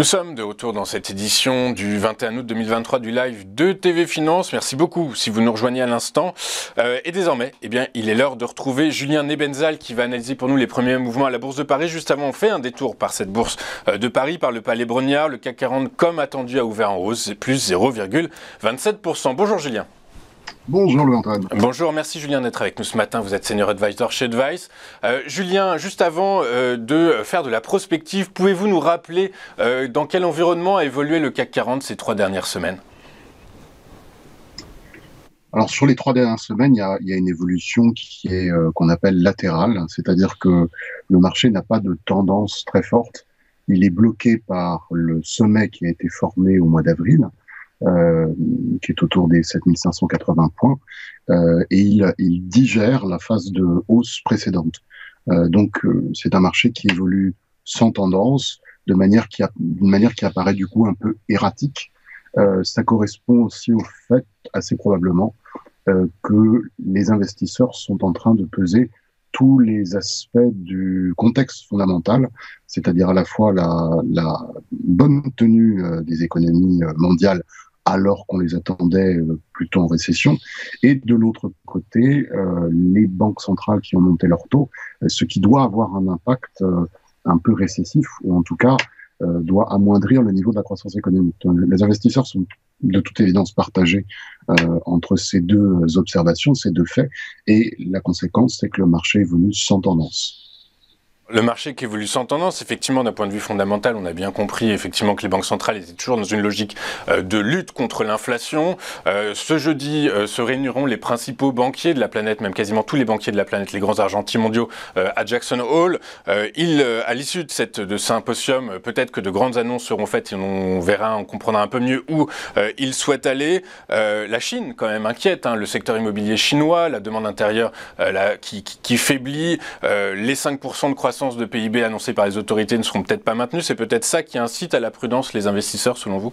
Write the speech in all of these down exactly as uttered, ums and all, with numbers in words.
Nous sommes de retour dans cette édition du vingt et un août deux mille vingt-trois du live de T V Finance. Merci beaucoup si vous nous rejoignez à l'instant. Euh, et désormais, eh bien, il est l'heure de retrouver Julien Nebenzal qui va analyser pour nous les premiers mouvements à la Bourse de Paris. Juste avant, on fait un détour par cette Bourse de Paris, par le Palais Brongniart. Le C A C quarante, comme attendu, a ouvert en hausse, c'est plus zéro virgule vingt-sept pour cent. Bonjour Julien. Bonjour Louis-Antoine. Bonjour, merci Julien d'être avec nous ce matin. Vous êtes Senior Advisor chez Advice. Euh, Julien, juste avant euh, de faire de la prospective, pouvez-vous nous rappeler euh, dans quel environnement a évolué le C A C quarante ces trois dernières semaines ? Alors sur les trois dernières semaines, il y a, il y a une évolution qui est euh, qu'on appelle latérale, c'est-à-dire que le marché n'a pas de tendance très forte. Il est bloqué par le sommet qui a été formé au mois d'avril. Euh, qui est autour des sept mille cinq cent quatre-vingts points, euh, et il, il digère la phase de hausse précédente. Euh, donc, euh, c'est un marché qui évolue sans tendance, de manière qui a, d'une manière qui apparaît du coup un peu erratique. Euh, ça correspond aussi au fait, assez probablement, euh, que les investisseurs sont en train de peser tous les aspects du contexte fondamental, c'est-à-dire à la fois la, la bonne tenue euh, des économies euh, mondiales alors qu'on les attendait euh, plutôt en récession, et de l'autre côté, euh, les banques centrales qui ont monté leur taux, euh, ce qui doit avoir un impact euh, un peu récessif, ou en tout cas euh, doit amoindrir le niveau de la croissance économique. Donc, les investisseurs sont de toute évidence partagés euh, entre ces deux observations, ces deux faits, et la conséquence, c'est que le marché évolue sans tendance. Le marché qui évolue sans tendance, effectivement, d'un point de vue fondamental, on a bien compris effectivement que les banques centrales étaient toujours dans une logique euh, de lutte contre l'inflation. Euh, ce jeudi euh, se réuniront les principaux banquiers de la planète, même quasiment tous les banquiers de la planète, les grands argentiers mondiaux, euh, à Jackson Hole. Euh, il, euh, à l'issue de cette de symposium, euh, peut-être que de grandes annonces seront faites et on verra, on comprendra un peu mieux où euh, ils souhaitent aller. Euh, la Chine, quand même, inquiète, hein, le secteur immobilier chinois, la demande intérieure euh, la, qui, qui, qui faiblit, euh, les cinq pour cent de croissance de P I B annoncés par les autorités ne seront peut-être pas maintenus. C'est peut-être ça qui incite à la prudence les investisseurs, selon vous ?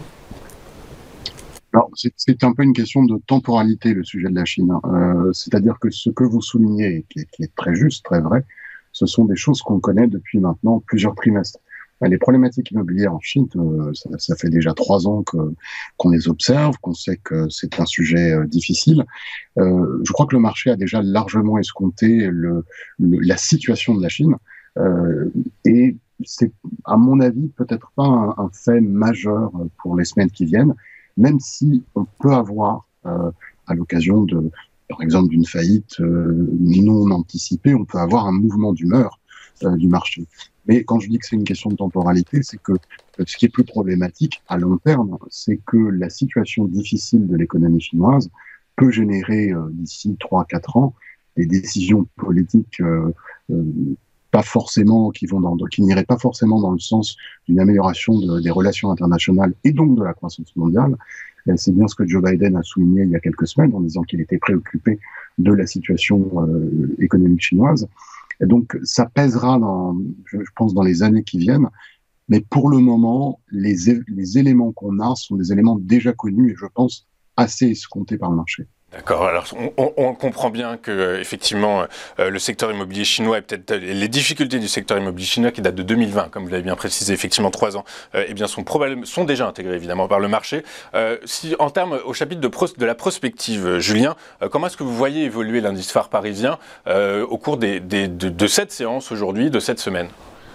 Alors, c'est, c'est un peu une question de temporalité, le sujet de la Chine. Euh, c'est-à-dire que ce que vous soulignez, qui est, qui est très juste, très vrai, ce sont des choses qu'on connaît depuis maintenant plusieurs trimestres. Les problématiques immobilières en Chine, euh, ça, ça fait déjà trois ans que, qu'on les observe, qu'on sait que c'est un sujet euh, difficile. Euh, je crois que le marché a déjà largement escompté le, le, la situation de la Chine. Euh, et c'est, à mon avis, peut-être pas un, un fait majeur pour les semaines qui viennent, même si on peut avoir, euh, à l'occasion de, par exemple, d'une faillite euh, non anticipée, on peut avoir un mouvement d'humeur euh, du marché. Mais quand je dis que c'est une question de temporalité, c'est que ce qui est plus problématique à long terme, c'est que la situation difficile de l'économie chinoise peut générer euh, d'ici trois à quatre ans des décisions politiques euh, euh, pas forcément qui vont dans, qui n'iraient pas forcément dans le sens d'une amélioration de, des relations internationales et donc de la croissance mondiale. Et c'est bien ce que Joe Biden a souligné il y a quelques semaines en disant qu'il était préoccupé de la situation euh, économique chinoise. Et donc, ça pèsera, dans, je pense, dans les années qui viennent. Mais pour le moment, les, les éléments qu'on a sont des éléments déjà connus et je pense assez escomptés par le marché. D'accord. Alors, on, on, on comprend bien que euh, effectivement, euh, le secteur immobilier chinois et peut-être euh, les difficultés du secteur immobilier chinois qui date de deux mille vingt, comme vous l'avez bien précisé, effectivement trois ans, euh, eh bien sont probablement sont déjà intégrés évidemment par le marché. Euh, si en termes au chapitre de, pros, de la prospective, euh, Julien, euh, comment est-ce que vous voyez évoluer l'indice phare parisien euh, au cours des, des, de, de cette séance aujourd'hui, de cette semaine ?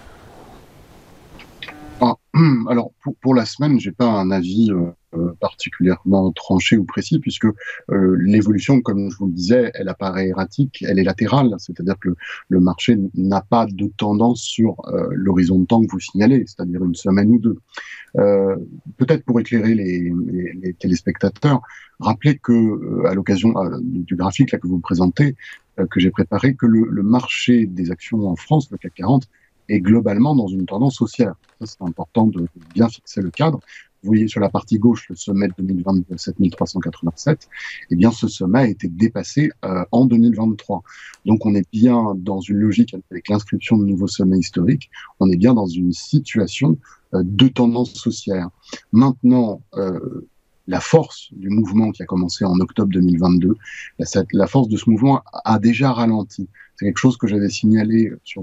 Ah, alors pour, pour la semaine, j'ai pas un avis euh, particulièrement tranché ou précis puisque euh, l'évolution, comme je vous le disais, elle apparaît erratique, elle est latérale, c'est-à-dire que le, le marché n'a pas de tendance sur euh, l'horizon de temps que vous signalez, c'est-à-dire une semaine ou deux. Euh, peut-être pour éclairer les, les, les téléspectateurs, rappelez que euh, à l'occasion euh, du graphique là que vous présentez, euh, que j'ai préparé, que le, le marché des actions en France, le C A C quarante, est globalement dans une tendance haussière. Ça, c'est important de bien fixer le cadre. Vous voyez sur la partie gauche le sommet de deux mille vingt de sept mille trois cent quatre-vingt-sept. Eh bien, ce sommet a été dépassé euh, en deux mille vingt-trois. Donc, on est bien dans une logique avec l'inscription de nouveaux sommets historiques. On est bien dans une situation euh, de tendance haussière. Maintenant, euh, la force du mouvement qui a commencé en octobre deux mille vingt-deux, la, la force de ce mouvement a déjà ralenti. C'est quelque chose que j'avais signalé sur votre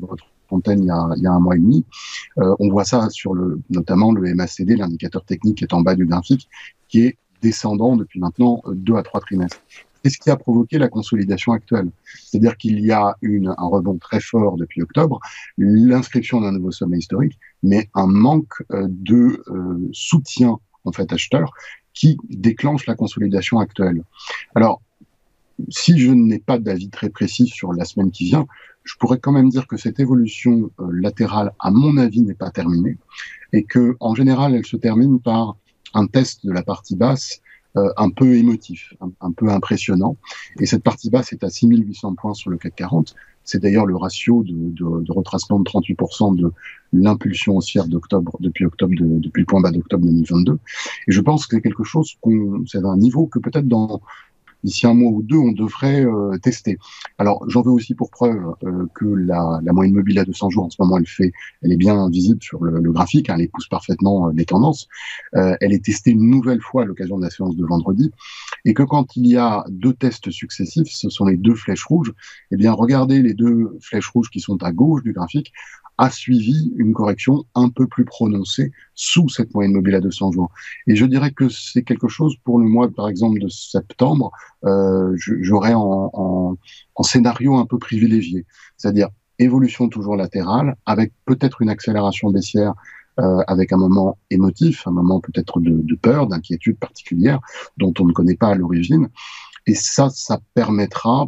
antenne il y a, il y a un mois et demi. Euh, on voit ça sur le, notamment le M A C D, l'indicateur technique qui est en bas du graphique, qui est descendant depuis maintenant deux à trois trimestres. Qu'est-ce qui a provoqué la consolidation actuelle? C'est-à-dire qu'il y a une, un rebond très fort depuis octobre, l'inscription d'un nouveau sommet historique, mais un manque euh, de euh, soutien en fait acheteur qui déclenche la consolidation actuelle. Alors, si je n'ai pas d'avis très précis sur la semaine qui vient, je pourrais quand même dire que cette évolution euh, latérale, à mon avis, n'est pas terminée et que, en général, elle se termine par un test de la partie basse euh, un peu émotif, un, un peu impressionnant. Et cette partie basse est à six mille huit cents points sur le C A C quarante. C'est d'ailleurs le ratio de, de, de retracement de trente-huit pour cent de l'impulsion haussière d'octobre, depuis octobre, de, depuis le point bas d'octobre deux mille vingt-deux. Et je pense que c'est quelque chose qu'on, c'est un niveau que peut-être dans d'ici un mois ou deux, on devrait euh, tester. Alors, j'en veux aussi pour preuve euh, que la, la moyenne mobile à deux cents jours, en ce moment, elle fait, elle est bien visible sur le, le graphique, hein, elle épouse parfaitement euh, les tendances. Euh, elle est testée une nouvelle fois à l'occasion de la séance de vendredi, et que quand il y a deux tests successifs, ce sont les deux flèches rouges. Eh bien, regardez les deux flèches rouges qui sont à gauche du graphique, a suivi une correction un peu plus prononcée sous cette moyenne mobile à deux cents jours. Et je dirais que c'est quelque chose pour le mois, par exemple, de septembre, euh, j'aurais en, en, en scénario un peu privilégié. C'est-à-dire évolution toujours latérale, avec peut-être une accélération baissière, euh, avec un moment émotif, un moment peut-être de, de peur, d'inquiétude particulière, dont on ne connaît pas à l'origine. Et ça, ça permettra,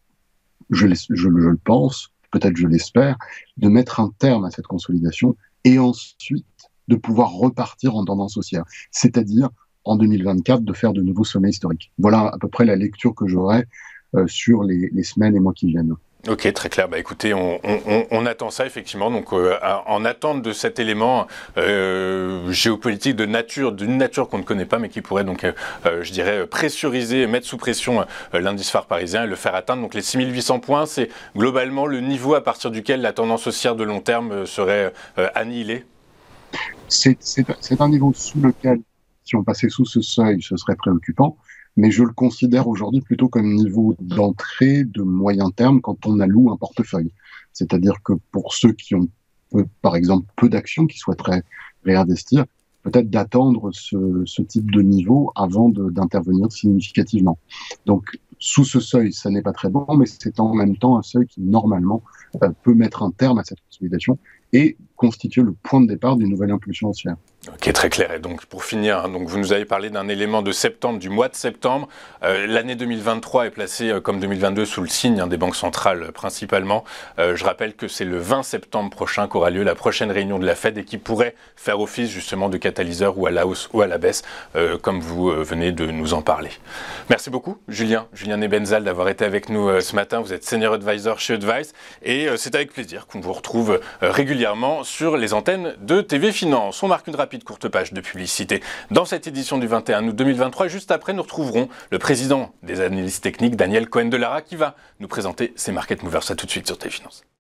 je, je, je le pense, peut-être je l'espère, de mettre un terme à cette consolidation et ensuite de pouvoir repartir en tendance haussière, c'est-à-dire en deux mille vingt-quatre de faire de nouveaux sommets historiques. Voilà à peu près la lecture que j'aurai euh, sur les, les semaines et mois qui viennent. Ok, très clair. Bah écoutez, on, on, on attend ça effectivement. Donc, euh, en attente de cet élément euh, géopolitique de nature, d'une nature qu'on ne connaît pas, mais qui pourrait donc, euh, je dirais, pressuriser, mettre sous pression euh, l'indice phare parisien et le faire atteindre. Donc, les six mille huit cents points, c'est globalement le niveau à partir duquel la tendance haussière de long terme serait euh, annihilée. C'est, c'est, c'est un niveau sous lequel, si on passait sous ce seuil, ce serait préoccupant. Mais je le considère aujourd'hui plutôt comme niveau d'entrée de moyen terme quand on alloue un portefeuille. C'est-à-dire que pour ceux qui ont, peu, par exemple, peu d'actions, qui souhaiteraient réinvestir, peut-être d'attendre ce, ce type de niveau avant de, d'intervenir significativement. Donc, sous ce seuil, ça n'est pas très bon, mais c'est en même temps un seuil qui, normalement, euh, peut mettre un terme à cette consolidation et constituer le point de départ d'une nouvelle impulsion haussière. Ok, très clair. Et donc, pour finir, hein, donc vous nous avez parlé d'un élément de septembre, du mois de septembre. Euh, l'année deux mille vingt-trois est placée, euh, comme deux mille vingt-deux, sous le signe hein, des banques centrales euh, principalement. Euh, je rappelle que c'est le vingt septembre prochain qu'aura lieu la prochaine réunion de la Fed et qui pourrait faire office justement de catalyseur ou à la hausse ou à la baisse, euh, comme vous euh, venez de nous en parler. Merci beaucoup, Julien. Julien Nebenzal, d'avoir été avec nous euh, ce matin. Vous êtes Senior Advisor chez Advice. Et euh, c'est avec plaisir qu'on vous retrouve euh, régulièrement sur les antennes de T V Finance. On marque une rapide courte page de publicité dans cette édition du vingt et un août deux mille vingt-trois. Juste après, nous retrouverons le président des analystes techniques, Daniel Cohen de Lara, qui va nous présenter ses market movers. À tout de suite sur T V Finance.